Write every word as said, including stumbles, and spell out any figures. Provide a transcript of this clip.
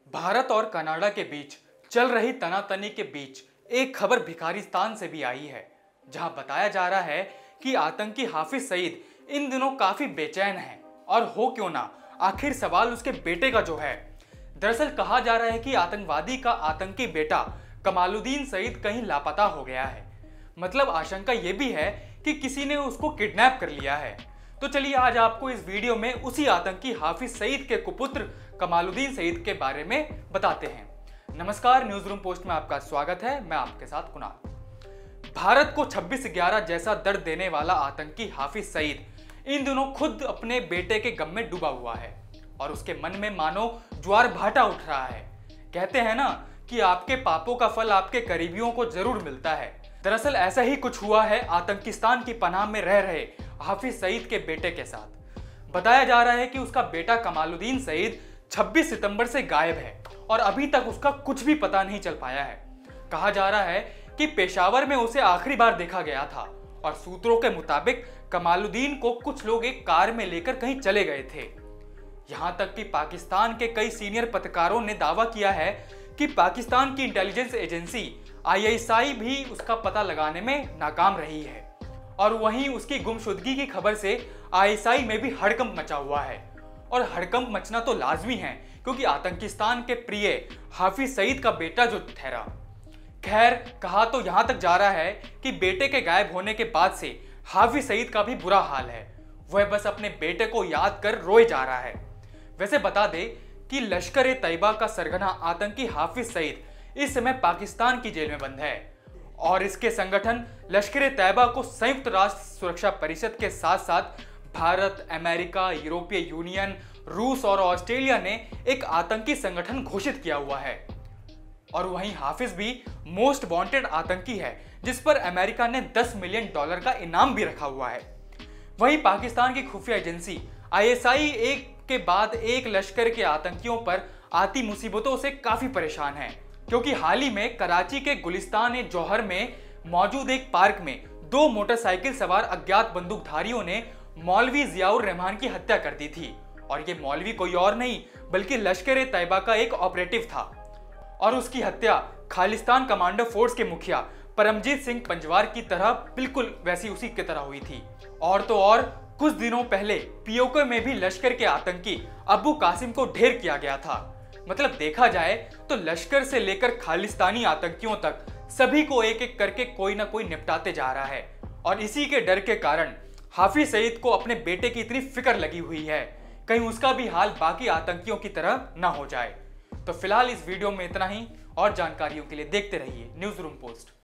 भारत और कनाडा के बीच चल रही तनातनी के बीच एक खबर भिखारिस्तान से भी आई है, जहां बताया जा रहा है कि आतंकी हाफिज सईद इन दिनों काफी बेचैन है। और हो क्यों ना, आखिर सवाल उसके बेटे का जो है। दरअसल कहा जा रहा है कि आतंकवादी का आतंकी बेटा कमालुद्दीन सईद कहीं लापता हो गया है। मतलब आशंका यह भी है कि किसी ने उसको किडनैप कर लिया है। तो चलिए आज आपको इस वीडियो में उसी आतंकी हाफिज सईद के कुपुत्र कमालुद्दीन सईद के बारे में बताते हैं। नमस्कार, न्यूज रूम पोस्ट में आपका स्वागत है। मैं आपके साथ कुणाल। भारत को छब्बीस ग्यारह जैसा दर्द देने वाला आतंकी हाफिज सईद इन दिनों खुद अपने बेटे के गम में डूबा हुआ है और उसके मन में मानो ज्वार भाटा उठ रहा है। कहते हैं ना कि आपके पापों का फल आपके करीबियों को जरूर मिलता है। दरअसल ऐसा ही कुछ हुआ है आतंकिस्तान की पनाह में रह रहे हाफिज सईद के बेटे के साथ। बताया जा रहा है कि उसका बेटा कमालुद्दीन सईद छब्बीस सितंबर से गायब है और अभी तक उसका कुछ भी पता नहीं चल पाया है। कहा जा रहा है कि पेशावर में उसे आखिरी बार देखा गया था और सूत्रों के मुताबिक कमालुद्दीन को कुछ लोग एक कार में लेकर कहीं चले गए थे। यहां तक कि पाकिस्तान के कई सीनियर पत्रकारों ने दावा किया है कि पाकिस्तान की intelligence agency I S I भी उसका पता लगाने में नाकाम रही है। और वहीं उसकी गुमशुदगी की खबर से आई एस आई में भी हड़कंप मचा हुआ है। और हड़कंप मचना तो लाजमी है क्योंकि आतंकिस्तान के प्रिय हाफिज सईद का बेटा जो ठहरा। खैर, कहा तो यहां तक जा रहा है कि बेटे के गायब होने के बाद से हाफिज सईद का भी बुरा हाल है। वह बस अपने बेटे को याद कर रोए जा रहा है। वैसे बता दे कि लश्कर-ए-तैयबा का सरगना आतंकी हाफिज सईद इस समय पाकिस्तान की जेल में बंद है और इसके संगठन लश्कर-ए-तैयबा को संयुक्त राष्ट्र सुरक्षा परिषद के साथ साथ भारत, अमेरिका, यूरोपीय यूनियन, रूस और ऑस्ट्रेलिया ने एक आतंकी संगठन घोषित किया हुआ है। और वहीं हाफिज भी मोस्ट वांटेड आतंकी है, जिस पर अमेरिका ने दस मिलियन डॉलर का इनाम भी रखा हुआ है। वहीं पाकिस्तान की खुफिया एजेंसी आई एस आई एक के बाद एक लश्कर के आतंकियों पर आती मुसीबतों से काफी परेशान है, क्योंकि हाल ही में कराची के गुलिस्तान जौहर में मौजूद एक पार्क में दो मोटरसाइकिल सवार अज्ञात बंदूकधारियों ने मौलवी जियाउर रहमान की हत्या कर दी थी। और ये मौलवी कोई और नहीं बल्कि लश्कर-ए-तैयबा का एक ऑपरेटिव था और उसकी हत्या खालिस्तान कमांडो फोर्स के मुखिया परमजीत सिंह पंजवार की तरह बिल्कुल वैसी उसी की तरह हुई थी। और तो और कुछ दिनों पहले पी ओ के में भी लश्कर के आतंकी अबू कासिम को ढेर किया गया था। मतलब देखा जाए तो लश्कर से लेकर खालिस्तानी आतंकियों तक सभी को एक एक करके कोई ना कोई निपटाते जा रहा है। और इसी के डर के कारण हाफिज सईद को अपने बेटे की इतनी फिक्र लगी हुई है, कहीं उसका भी हाल बाकी आतंकियों की तरह ना हो जाए। तो फिलहाल इस वीडियो में इतना ही और जानकारियों के लिए देखते रहिए न्यूज रूम पोस्ट।